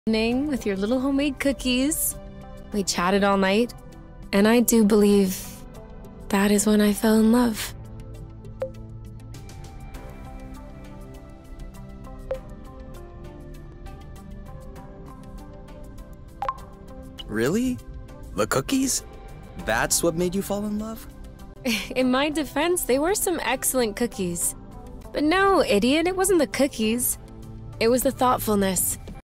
Evening with your little homemade cookies. We chatted all night, and I do believe that is when I fell in love. Really? The cookies? That's what made you fall in love? In my defense, they were some excellent cookies. But no, idiot, it wasn't the cookies. It was the thoughtfulness.